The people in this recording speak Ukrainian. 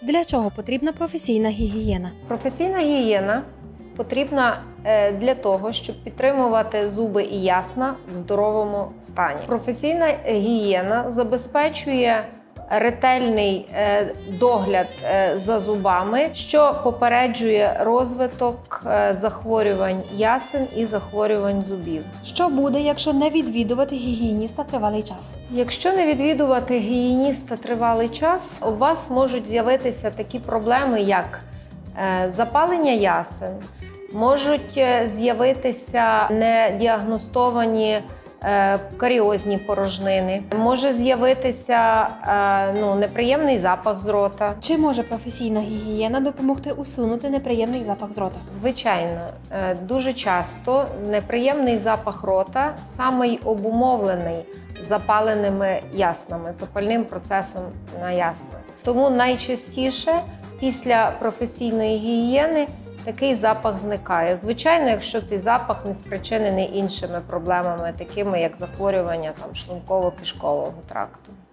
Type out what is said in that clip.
Для чого потрібна професійна гігієна? Професійна гігієна потрібна для того, щоб підтримувати зуби і ясна в здоровому стані. Професійна гігієна забезпечує ретельний догляд за зубами, що попереджує розвиток захворювань ясен і захворювань зубів. Що буде, якщо не відвідувати гігієніста тривалий час? Якщо не відвідувати гігієніста тривалий час, у вас можуть з'явитися такі проблеми, як запалення ясен, можуть з'явитися недіагностовані каріозні порожнини, може з'явитися неприємний запах з рота. Чи може професійна гігієна допомогти усунути неприємний запах з рота? Звичайно, дуже часто неприємний запах рота саме й обумовлений запаленими яснами, запальним процесом на ясна. Тому найчастіше після професійної гігієни такий запах зникає. Звичайно, якщо цей запах не спричинений іншими проблемами, такими як захворювання шлунково-кишкового тракту.